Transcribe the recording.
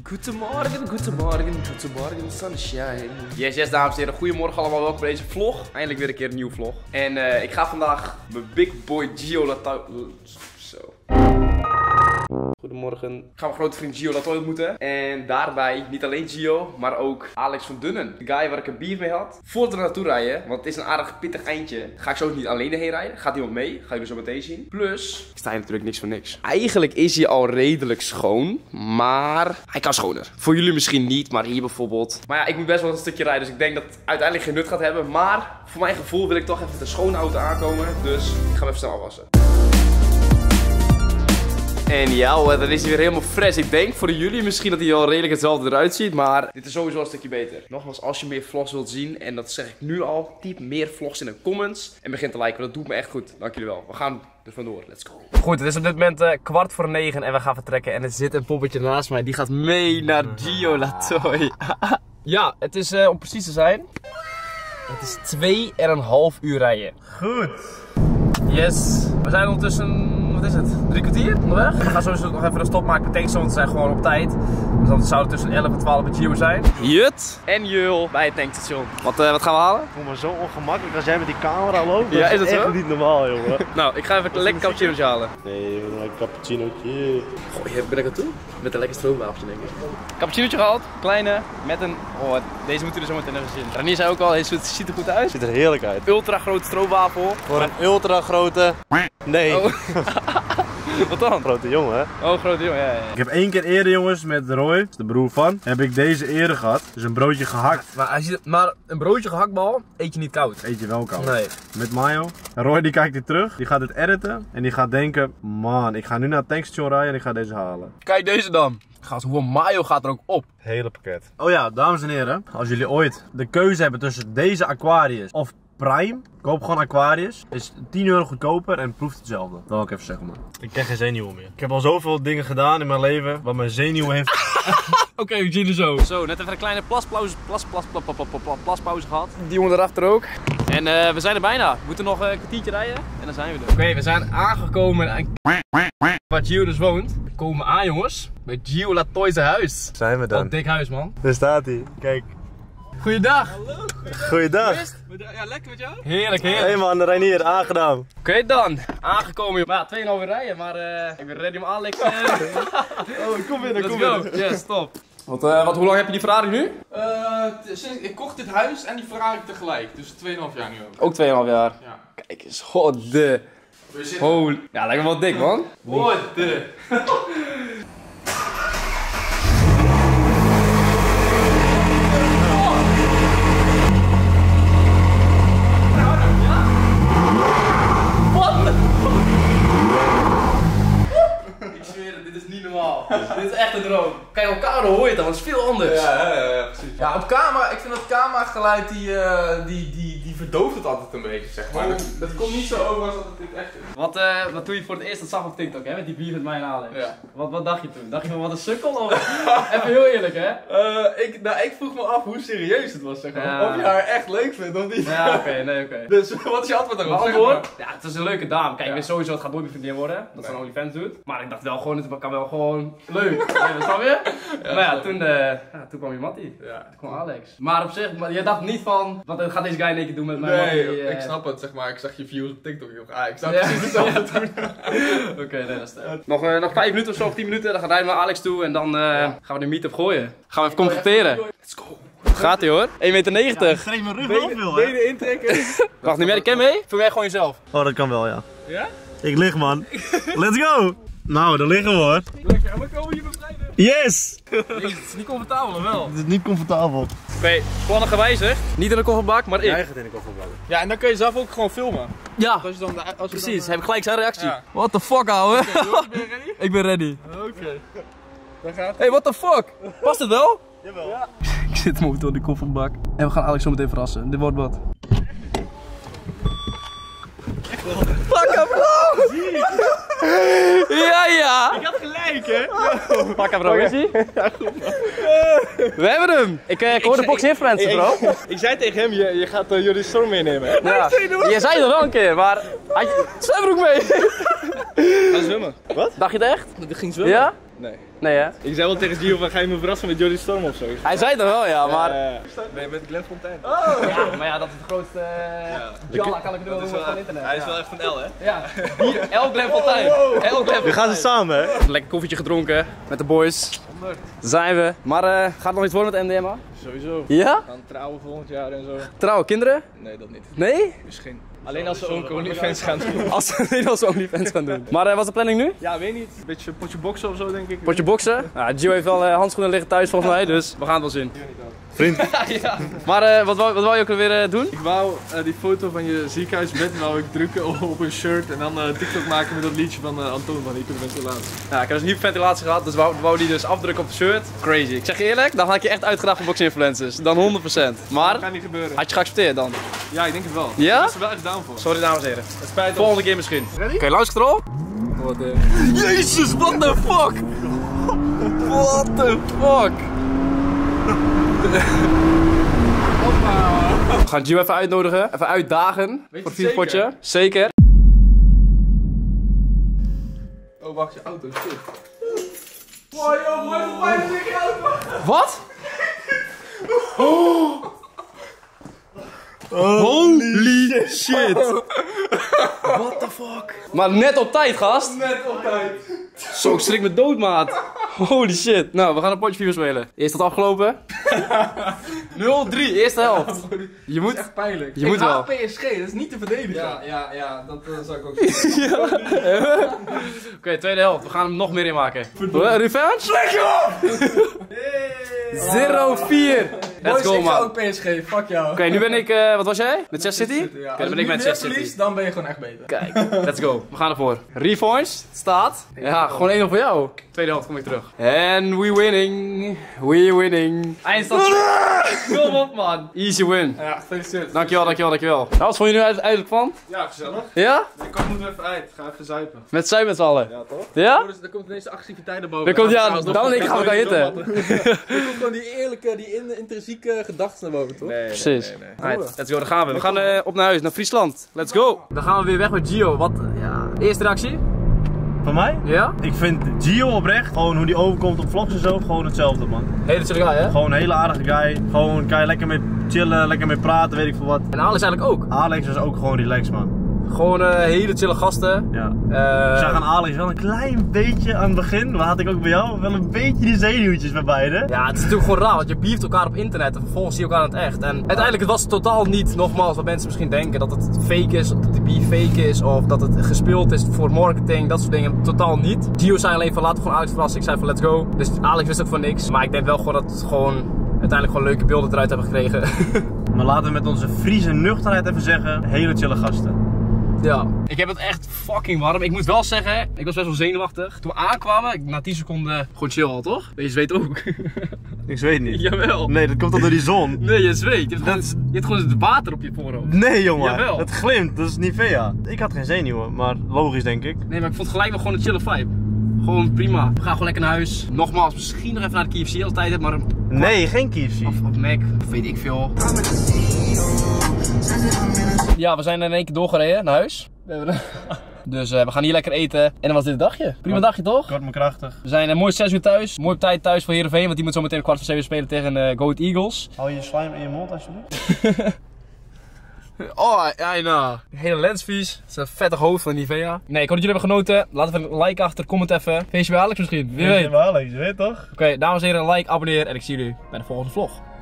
Goedemorgen, sunshine. Yes, dames en heren, goedemorgen allemaal, welkom bij deze vlog. Eindelijk weer een keer een nieuwe vlog. En ik ga vandaag mijn big boy Gio Latoy... Zo. Goedemorgen. Ik ga mijn grote vriend Gio Latoy ontmoeten. En daarbij niet alleen Gio, maar ook Alex van Dunnen. De guy waar ik een beef mee had. Voordat we er naartoe rijden, want het is een aardig pittig eindje, ga ik zo niet alleen heen rijden. Gaat iemand mee, ga je dus zo meteen zien. Plus, ik sta hier natuurlijk niks voor niks. Eigenlijk is hij al redelijk schoon, maar hij kan schoner. Voor jullie misschien niet, maar hier bijvoorbeeld. Maar ja, ik moet best wel een stukje rijden, dus ik denk dat het uiteindelijk geen nut gaat hebben. Maar voor mijn gevoel wil ik toch even met een schone auto aankomen. Dus ik ga hem even snel afwassen. En ja, dan is hij weer helemaal fresh. Ik denk voor jullie misschien dat hij al redelijk hetzelfde eruit ziet, maar dit is sowieso een stukje beter. Nogmaals, als je meer vlogs wilt zien, en dat zeg ik nu al, typ meer vlogs in de comments. En begin te liken, want dat doet me echt goed. Dank jullie wel. We gaan er vandoor. Let's go. Goed, het is op dit moment 8:15 en we gaan vertrekken. En er zit een poppetje naast mij, die gaat mee naar Gio Latoy. Ja, het is om precies te zijn, het is 2,5 uur rijden. Goed. Yes. We zijn ondertussen, wat is het, 3 kwartier onderweg. We gaan sowieso nog even een stop maken met tankstation, want we zijn gewoon op tijd. Dus dan zou het tussen 11 en 12 bij Gio zijn. Jut en Jul bij het tankstation. Wat gaan we halen? Ik voel me zo ongemakkelijk als jij met die camera loopt. Ja, is dat echt zo? niet normaal, jongen. Nou, ik ga even een lekker cappuccinootje halen. Nee, een cappuccinootje. Goh, je ben ik naartoe? Met een lekker stroomwafels, denk ik. Cappuccinootje gehaald, kleine, met een... Oh, deze moeten we er zo meteen even zien. Ranier zei ook al, het ziet er goed uit. Ziet er heerlijk uit. Ultra grote stroopwafel. Voor een ultra grote... Nee. Oh. Wat dan? Grote jongen, hè? Oh, grote jongen, ja. Ik heb 1 keer eerder, jongens, met Roy, de broer van, heb ik deze eerder gehad. Dus een broodje gehakt. Maar een broodje gehaktbal eet je niet koud. Eet je wel koud. Nee. Met mayo. En Roy die kijkt dit terug, die gaat het editen en die gaat denken, man, ik ga nu naar het tankstation rijden en ik ga deze halen. Kijk deze dan. Gast, hoeveel mayo gaat er ook op? Hele pakket. Oh ja, dames en heren, als jullie ooit de keuze hebben tussen deze Aquarius of Prime, koop gewoon Aquarius. Is 10 euro goedkoper en proeft hetzelfde. Dat wil ik even zeggen, man. Ik ken geen zenuwen meer. Ik heb al zoveel dingen gedaan in mijn leven wat mijn zenuwen heeft. Oké, we zien er zo. Zo, net even een kleine plaspauze gehad. Die jongen erachter ook. En we zijn er bijna. We moeten nog een kwartiertje rijden en dan zijn we er. Oké, we zijn aangekomen waar Gio dus woont. We komen aan, jongens, bij Gio Latoy's huis. Zijn we Wat een dan? dik huis, man. Daar staat hij. Kijk. Goeiedag. Hallo, Goeiedag. ja, lekker met jou? Heerlijk, Hé heerlijk. man, Reinier, aangenaam. Oké dan, aangekomen. Maar ja, 2,5 uur rijden, maar ik ben ready om Alex. Oh, kom binnen, Let's kom go. binnen. Yes, top. Hoe lang heb je die Ferrari nu? Sinds ik kocht dit huis en die Ferrari tegelijk, dus 2,5 jaar nu ook. Ook 2,5 jaar. Ja. Kijk eens, godde. We zitten... Holy. Ja, lijkt me wel dik, man. Godde. Ik zweer het, dit is niet normaal. Dit is echt een droom. Kijk, op camera hoor je het dan, want het is veel anders. Ja, precies. Ja, op camera, ik vind dat camerageluid die verdooft het altijd een beetje, zeg maar. Dat komt niet zo over als dat het dit echt is. Wat toen je voor het eerst dat zag op TikTok, hè, met die beef met mij en Alex. Ja. Wat dacht je toen? Dacht je van wat een sukkel? Of... Even heel eerlijk, hè? Ik vroeg me af hoe serieus het was, zeg maar. Ja. Of je haar echt leuk vindt of niet. Ja, oké, nee, oké. Dus wat is je antwoord Mijn daarop? Zeg antwoord? Ja, het is een leuke dame. Kijk, ik Ja. weet sowieso, het gaat nooit meer vriendin worden. Dat ze Nee. een OnlyFans doet. Maar ik dacht wel gewoon, het kan wel gewoon leuk. Ja, snap je? Ja, maar ja, snap toen kwam je Mattie. Ja. Toen kwam Alex. Maar op zich, jij dacht niet van, wat gaat deze guy in één keer doen met mij? Nee, ik snap het, zeg maar. Ik zag je views op TikTok. Ik zou Ja. precies hetzelfde doen. Oké, nee, dat is het. Nog 5 minuten of zo, of 10 minuten. Dan gaan wij naar Alex toe en dan gaan we de meet-up gooien. Gaan we even confronteren. Let's go. Gaat ie hoor. 1,90 meter. Streep mijn rug wel veel, hè? Benen intrekken. Wacht, neem jij de cam mee? Vul jij gewoon jezelf? Oh, dat kan wel, ja. Ja? Ik lig, man. Let's go! Nou, daar liggen we, hoor. Lekker, en we komen hier bevrijden. Yes! Jezus, het is niet comfortabel, of wel? Het is niet comfortabel. Oké, plannen gewijzigd. Niet in de kofferbak, maar ik. Jij gaat in de kofferbak. Ja, en dan kun je zelf ook gewoon filmen. Ja, Als je dan precies. Heb ik gelijk zijn reactie. Ja. What the fuck, ouwe? Ben je ready? Ik ben ready. Oké. Dan gaat Hey, what the fuck? Past het wel? Jawel. Ja. Ik zit momenteel in de kofferbak. En we gaan Alex zo meteen verrassen. Dit wordt wat. Fuck applaus! Ja! Ik had gelijk, hè? Fuck applaus, is ie? We hebben hem! Ik hoor de box influencer, bro. Ik zei tegen hem, je gaat jullie storm meenemen. Hè? Ja. Je zei het wel een keer, maar had je zwembroek mee? Ga zwemmen. Wat? Dacht je het echt? Dat ging zwemmen? Ja? Nee. Nee hè? Ik zei wel tegen Gio van ga je me verrassen met Jordi Storm of zo? Hij zei het wel, ja, maar... Nee, met Glenn Fontaine. Ja, maar ja, dat is het grootste... Jalla, kan ik het wel noemen van internet. Hij is wel echt een L, hè? Ja, hier, El Glenn Fontaine. El Glenn We gaan ze samen, hè? Lekker koffietje gedronken met de boys. Daar zijn we. Maar gaat het nog iets worden met MDMA? Sowieso. Ja? We gaan trouwen volgend jaar en zo. Trouwen, kinderen? Nee, dat niet. Nee? Misschien. Alleen als ze ook OnlyFans gaan doen. Als ze OnlyFans gaan doen. Maar wat is de planning nu? Ja, weet niet. Een beetje potje boksen of zo, denk ik. Potje boksen? Ja, Gio heeft wel handschoenen liggen thuis volgens mij, dus we gaan het wel zien. Vriend. Ja. Maar wat wou je ook weer doen? Ik wou die foto van je ziekenhuisbed wou ik drukken op een shirt en dan TikTok maken met dat liedje van Antoon van hyperventilatie. Ja, ik heb dus een hyperventilatie gehad, dus wou die dus afdrukken op het shirt. Crazy. Ik zeg je eerlijk, dan had ik je echt uitgedaagd voor box-influencers. Dan 100%. Maar, Dat gaat niet gebeuren. had je geaccepteerd dan? Ja, ik denk het wel. Ja? Ik is er wel echt down voor. Sorry dames en heren. Het spijt ons. Volgende keer misschien. Ready? Oké, luister Jezus, what the fuck? What the fuck? We gaan Gio even uitnodigen, even uitdagen voor het vierpotje. Zeker. Oh, wacht, je auto is stuk. Wow, joh, mooi voorbij met die auto. Wat? Holy shit! What the fuck? Maar net op tijd, gast. Net op tijd. Zo, ik schrik me dood, maat. Holy shit. Nou, we gaan een potje FIFA spelen. Eerst dat afgelopen. 0-3, eerste helft. Je moet... Echt pijnlijk. Je moet wel. PSG, dat is niet te verdedigen. Ja, dat zou ik ook Oké, tweede helft. We gaan hem nog meer inmaken. Revenge? Lekker! 0-4. Let's go, ik man. ga ook PSG, fuck jou. Oké, nu ben ik... wat was jij? Met Manchester City? Ja. Oké, dan ben ik met Manchester City. Dan ben je gewoon echt beter. Kijk, let's go. We gaan ervoor. Revanche staat. Ja, gewoon 1-0 voor jou. Tweede helft kom ik terug. En we winning. We winning. Eindstand. Kom op, man. Easy win. Ja, gefeliciteerd. Dankjewel. Nou, wat vond je nu eigenlijk van? Ja, gezellig. Ja? Ik kom er even uit. Ga even zuipen. Met zij met z'n allen. Ja, toch? Ja? Oh, dus er komt ineens de activiteit naar boven. Dan komt, ja, dan ik ga elkaar hitten. Er komt gewoon die eerlijke, die intrinsieke gedachten naar boven, toch? Nee, Precies. Alright, let's go, daar gaan we. We gaan op naar huis, naar Friesland. Let's go. Dan gaan we weer weg met Gio. Wat, ja. Eerste reactie? Van mij? Ja? Ik vind Gio oprecht, gewoon hoe die overkomt op vlogs en zo, gewoon hetzelfde man. Hele chille guy, hè? Gewoon een hele aardige guy, gewoon kan je lekker mee chillen, lekker mee praten, weet ik veel wat. En Alex eigenlijk ook. Alex is ook gewoon relaxed man. Gewoon hele chille gasten. Ja. Ik zag aan Alex wel een klein beetje aan het begin, maar had ik ook bij jou, wel een beetje die zenuwtjes bij beiden. Ja, het is natuurlijk gewoon raar, want je beeft elkaar op internet en vervolgens zie je elkaar in het echt. En uiteindelijk het was het totaal niet, nogmaals, wat mensen misschien denken, dat het fake is, of dat de beef fake is, of dat het gespeeld is voor marketing, dat soort dingen. Totaal niet. Gio zei alleen van laten we gewoon Alex verrassen, ik zei van let's go. Dus Alex wist ook van niks, maar ik denk wel gewoon dat het gewoon uiteindelijk gewoon leuke beelden eruit hebben gekregen. Maar laten we met onze Friese nuchterheid even zeggen, hele chille gasten. Ja. Ik heb het echt fucking warm. Ik moet wel zeggen, ik was best wel zenuwachtig. Toen we aankwamen, na 10 seconden gewoon chill al, toch? Je zweet ook. Ik zweet niet. Jawel. Nee, dat komt al door die zon. Nee, je zweet. Je hebt gewoon het water op je voorhoofd. Nee jongen, Jawel. het glimt, dat is Nivea. Ik had geen zenuwen, maar logisch denk ik. Nee, maar ik vond gelijk wel gewoon een chille vibe. Gewoon prima. We gaan gewoon lekker naar huis. Nogmaals, misschien nog even naar de KFC als tijd hebt, maar... Nee, geen KFC. Of Mac, of weet ik veel. Ja, we zijn in één keer doorgereden naar huis. Dus we gaan hier lekker eten. En dan was dit een dagje. Prima dagje toch? Kort maar krachtig. We zijn mooi 6 uur thuis. Mooi op tijd thuis voor Heerenveen. Want die moet zo meteen 6:15 spelen tegen Go Ahead Eagles. Hou je slime in je mond alsjeblieft. Oh, ja, nou. Hele lensvies. Het is een vettig hoofd van Nivea. Nee, ik hoop dat jullie hebben genoten. Laat even een like achter. Comment even. Feestje bij Alex misschien. Wie weet. Alex, je weet toch? Oké, dames en heren, like, abonneer. En ik zie jullie bij de volgende vlog.